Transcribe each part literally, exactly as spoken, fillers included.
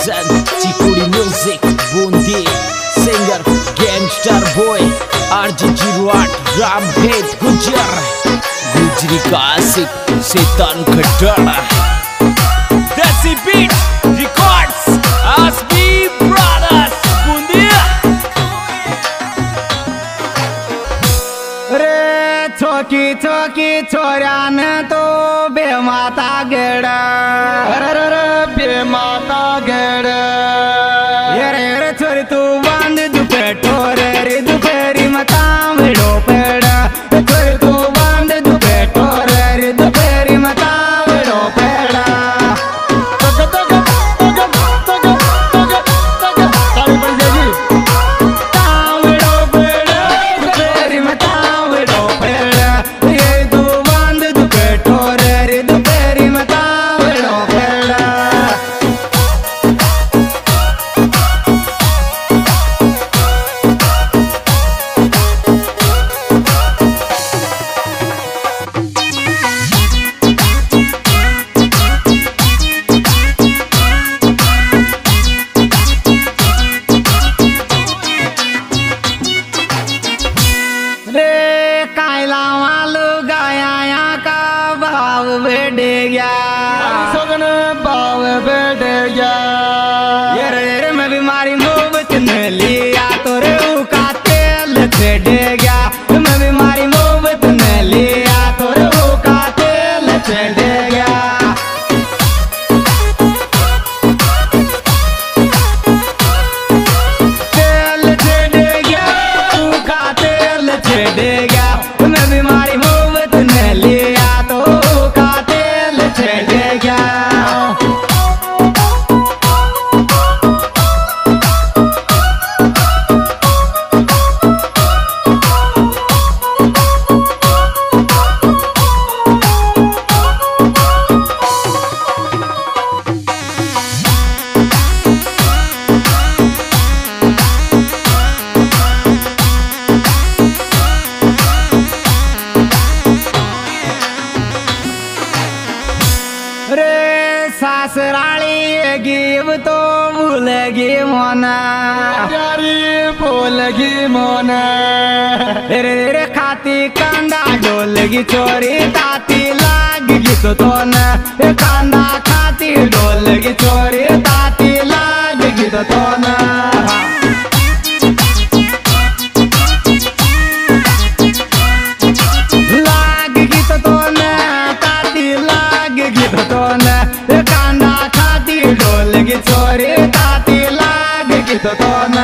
represent Chikudi Music, Bundi, singer, gangster boy, R J zero eight, Ramheet Gujar, Gujri Kasik, Setan Khadara, Desi Beat Records, Asbi Brothers, Bundi. रे छोकी छोकी छोरान तो बेमाता गेड़ा, अरे बेमाता गेड़ा, ये रे छोरी तू बंद दुपेटो रे दुपेरी मता विडो पेड़ा, छोरी तू बंद दुपेटो रे दुपेरी मता विडो पेड़ा। तग तग तग तग तग तग ताली बन जाएगी ताविडो पेड़ा दुपेरी मता विडो पेड़ा, ये तू बंद दुपेटो रे दुपेरी मता विडो पेड़ा। रे कायला वालू गाया का भाव बेड़ गया, सगन भाव बेड़ गया, ये रे रे मैं बीमारी मोहब्बत ने लिया तो रे का तेल छेड़ गया, मैं बीमारी मोहब्बत ने लिया तो रे का तेल छेड़ गया। तेल छेड़ गया तू का तेल छेड़ गया, मैं बीमारी मोहब्बत ने लिया तो का तेल छेड़ गया। रे सासराली गिव तो भूलगी मोना, प्यारी भूलगी मोना, रे रे खाती कांदा डोलगी चोरी ताती लागगी तो तो न, कांदा खाती डोलगी चोरी ताती लागगी तो तो न। लागगी तो तो न ताती लागगी तो तो न, कांदा खाती डोलगी चोरी ताती लागगी तो तो न।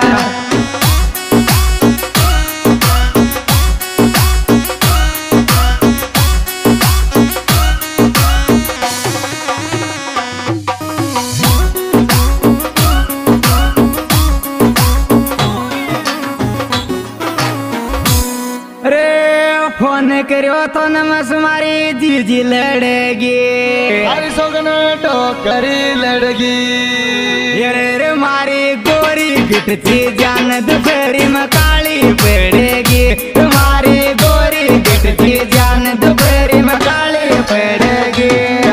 रे फोन करियो तो नमस मारी जीजी लड़ेगी, हरी सोगन टोकरी लड़गी, ये रे रे मारी गोरी गिटची जान दोपहरी में काली पड़ेगी, मारी गोरी गिटची जान दोपहरी में काली पड़ेगी।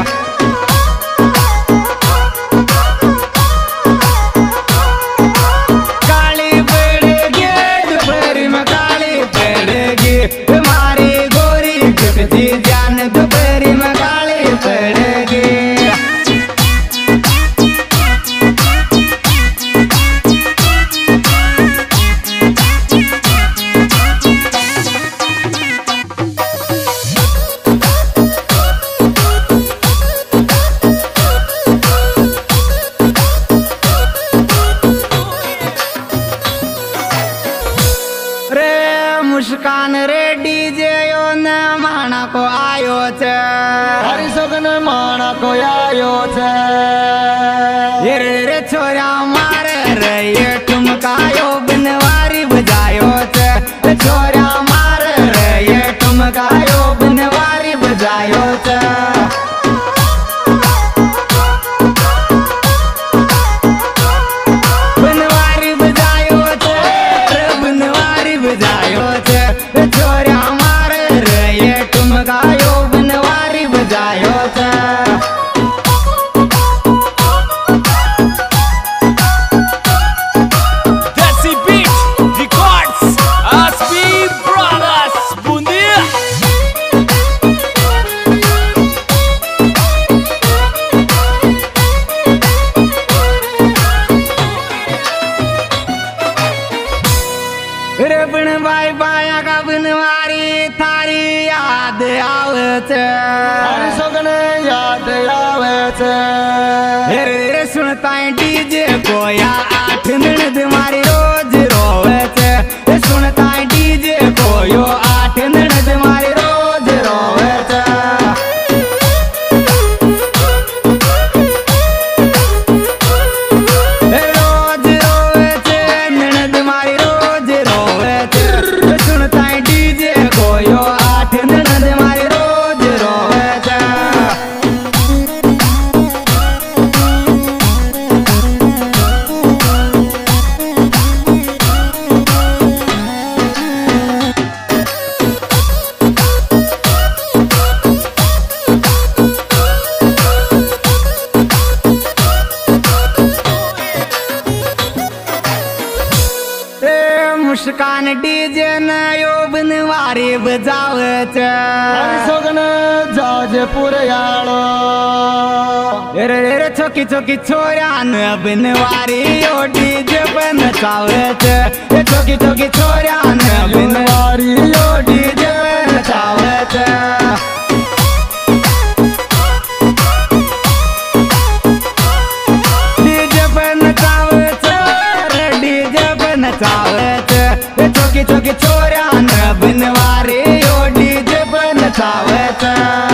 काली पड़ेगी दोपहरी में काली पड़ेगी, तुम्हारी गोरी गिटची जान दोपहरी में काली पड़ेगी। छे सोगन याद आवे छे रे रे सुनता डीजे को या आठ ननद मारी रोज रोवे छे सुनता डीजे को यो आठ ननद मारी रोज रोवे छे रोज रोवे छे ननद मारी रोज रोवे छे सुनता डीजे को यो आठ ननद मारी रोज रोवे छे मुस्कान डीजे नयो बनवारी बजावे छे सोगन जाजपुर यालो रे रे छोकी छोकी छोरा न बनवारी यो डीजे पे नचावे छे छोकी छोकी छोरा न बनवारी यो डीजे पे नचावे छे डीजे पे नचावे छे रे डीजे पे नचावे छे छोकी छोकी छोरा न बनवारी यो डीजे पे नचावे छे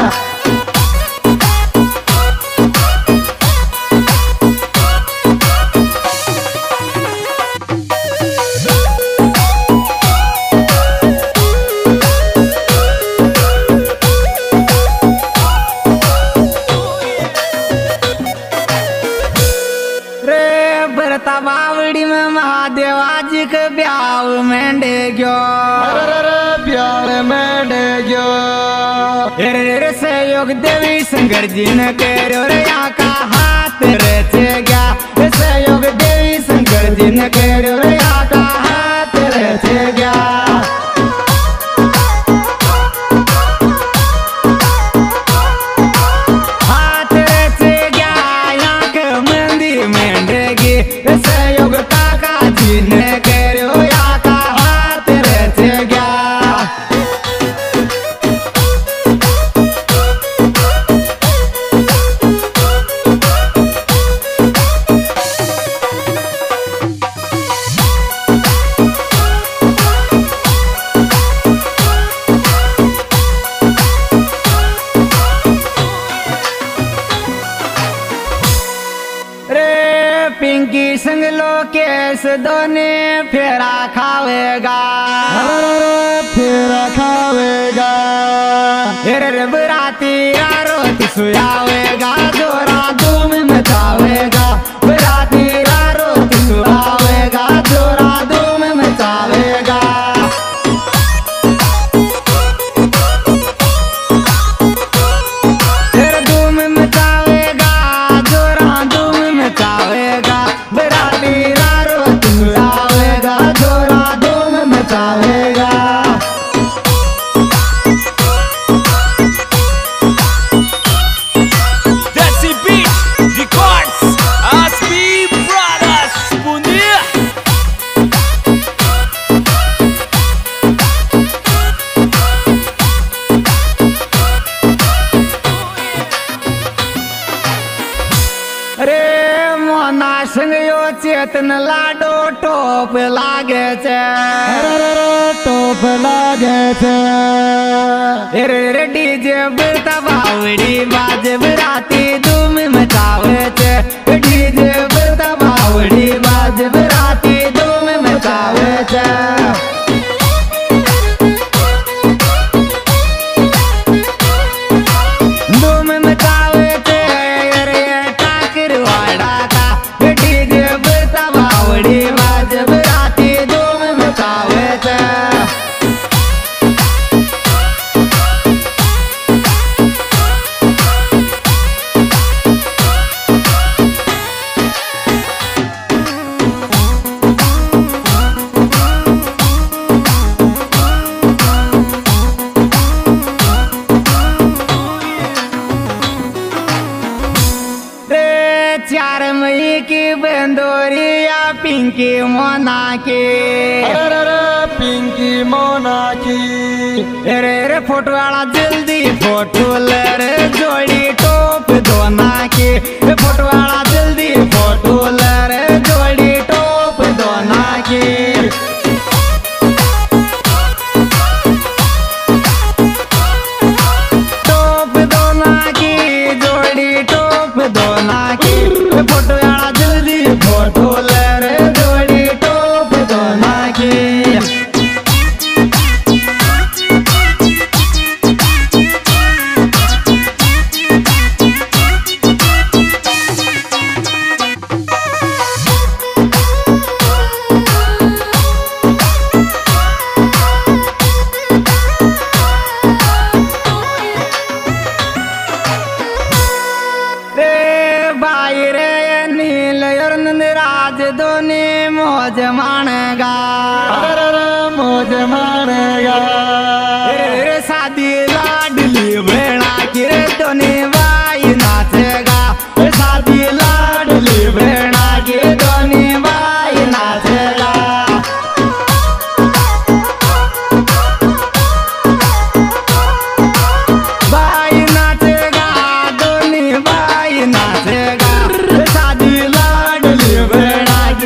बावड़ी में महादेवा जी के ब्याह में डे गयो प्यार में डे गयो रे रे सहयोग देवी शंकर जी ने करो रे यहाँ का हाथ रचे गया सहयोग देवी शंकर जी ने करो रे यहाँ का हाथ रचे गया हाथ रचे गया यहाँ के मंदिर में डेगी सहयोग काका जी ने करो यहाँ का हाथ रचे गया पिंकी संग लोकेश दोने फेरा खावेगा फेरा खावेगा रे बराती रोटी सुयावेगा जोरा धूम मचावेगा बराती रोटी सुयावेगा जोरा धूम मचावेगा धूम मचावेगा जोरा धूम मचावेगा संग यो चेतन लाडो टोप लागे छे टोप लागे छे रे रे डीजे बजता बावड़ी बाज बराती धूम मचावे छे डीजे बजता बावड़ी बाज बराती धूम मचावे छे धूम मचावे छे रे टाकर वाड़ा का डीजे बजता बावड़ी बाज बराती धूम मचावे छे रमई की बंदोरिया पिंकी मोना की पिंकी मोना की रे रे फोटो वाला जल्दी फोटो ले रे जोड़ी टोप दोना की फोटो वाला जल्दी फोटो ले रे जोड़ी टोप दोना की टोप दोना की जोड़ी टोप दोना की फोटो वाला जल्दी फोटो ले रे जोड़ी टोप दोना की दोने मौज मानेगा मौज मानेगा रे शादी लाडली भेड़ा की रे दोने भाई नाचेगा शादी लाडली भेड़ा की दोने भाई नाचेगा भाई नाचेगा दोने भाई नाचेगा शादी लाडली भेड़ा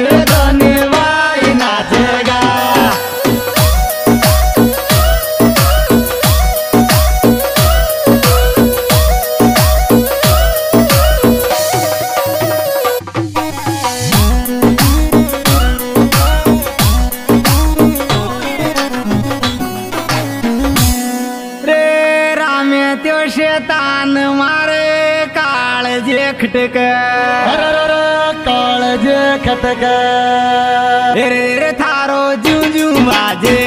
शैतान मारे काळजे खटक काळजे खटक रे रे थारो जू जू बाजे